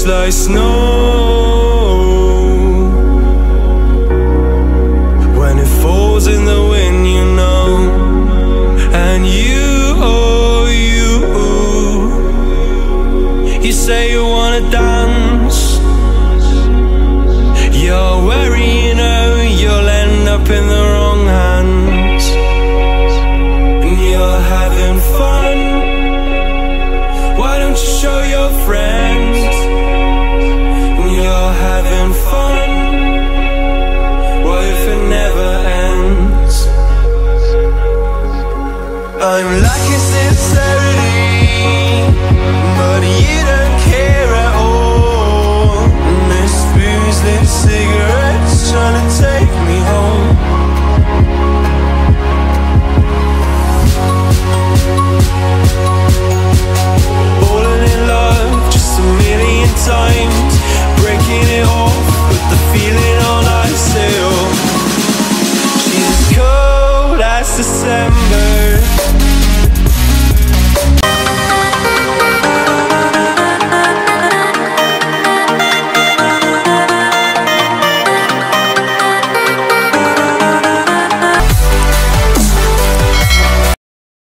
just like snow when it falls in the wind, you know. And you, oh you say you wanna dance. You're wary, you know, you'll end up in the wrong hands. And you're having fun. Why don't you show your friends? And you're having fun. What if it never ends? I'm like